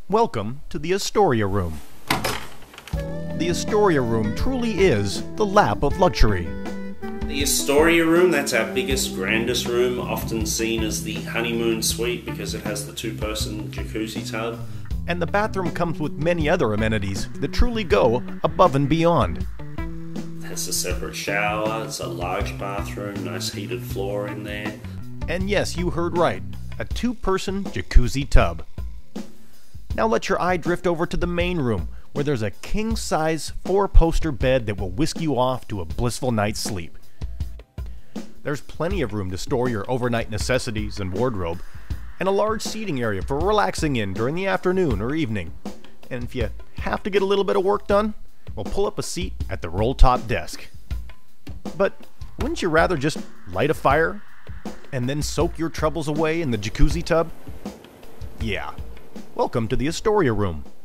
Welcome to the Astoria Room. The Astoria Room truly is the lap of luxury. The Astoria Room, that's our biggest, grandest room, often seen as the honeymoon suite because it has the two-person jacuzzi tub. And the bathroom comes with many other amenities that truly go above and beyond. It has a separate shower, it's a large bathroom, nice heated floor in there. And yes, you heard right, a two-person jacuzzi tub. Now let your eye drift over to the main room, where there's a king-size 4-poster bed that will whisk you off to a blissful night's sleep. There's plenty of room to store your overnight necessities and wardrobe, and a large seating area for relaxing in during the afternoon or evening. And if you have to get a little bit of work done, well, pull up a seat at the roll-top desk. But wouldn't you rather just light a fire and then soak your troubles away in the jacuzzi tub? Yeah. Welcome to the Astoria Room.